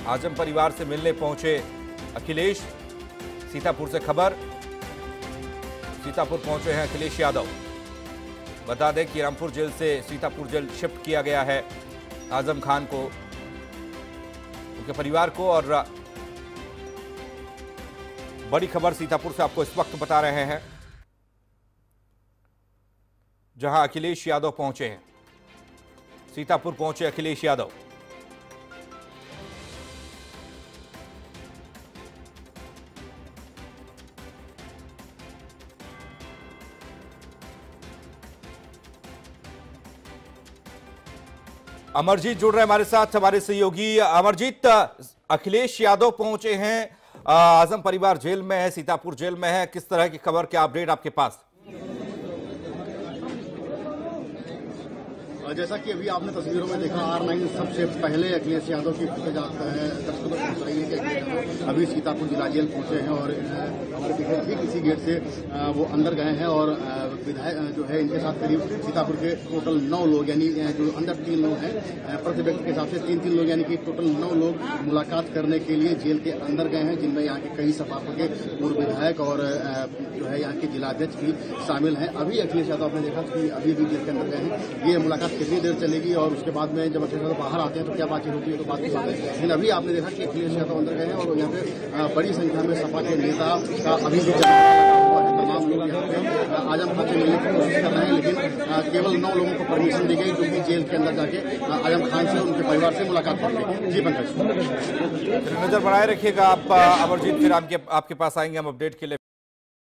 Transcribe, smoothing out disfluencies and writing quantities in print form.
आजम परिवार से मिलने पहुंचे अखिलेश। सीतापुर से खबर, सीतापुर पहुंचे हैं अखिलेश यादव। बता दें कि रामपुर जेल से सीतापुर जेल शिफ्ट किया गया है आजम खान को, उनके परिवार को। और बड़ी खबर सीतापुर से आपको इस वक्त बता रहे हैं, जहां अखिलेश यादव पहुंचे हैं। सीतापुर पहुंचे अखिलेश यादव। अमरजीत जुड़ रहे हैं हमारे साथ, हमारे सहयोगी। अमरजीत, अखिलेश यादव पहुंचे हैं, आजम परिवार जेल में है, सीतापुर जेल में है। किस तरह की खबर, क्या अपडेट आपके पास? जैसा कि अभी आपने तस्वीरों में देखा, R9 सबसे पहले अखिलेश यादव की दस्तक पहुंच रही है कि अखिलेश यादव अभी सीतापुर जिला जेल पहुंचे हैं और हमारे पीछे ठीक इसी गेट से वो अंदर गए हैं। और विधायक जो है इनके साथ करीब सीतापुर के टोटल 9 लोग, यानी जो अंदर 3 लोग हैं, प्रति व्यक्ति के हिसाब से 3-3 लोग, यानी कि टोटल 9 लोग मुलाकात करने के लिए जेल के अंदर गए हैं, जिनमें यहाँ के कई सपापा के पूर्व विधायक और जो है यहाँ के जिलाध्यक्ष भी शामिल हैं। अभी अखिलेश यादव आपने देखा कि अभी भी जेल के अंदर गए हैं। ये मुलाकात कितनी देर चलेगी और उसके बाद में जब अखिलेश यादव बाहर आते हैं तो क्या बातचीत होती है, तो बात की बात है। लेकिन अभी आपने देखा कि अखिलेश यादव अंदर गए हैं और यहाँ पे बड़ी संख्या में सपा के नेता का अभी भी तमाम लोग यहाँ पे आजम खान से मिलने की कोशिश कर रहे हैं, लेकिन केवल 9 लोगों को परमिशन दी गई जो कि जेल के अंदर जाके आजम खान से उनके परिवार से मुलाकात करेंगे। जी पंकज, नजर बनाए रखिएगा आप अमरजीत, फिर आपके पास आएंगे हम अपडेट के लिए।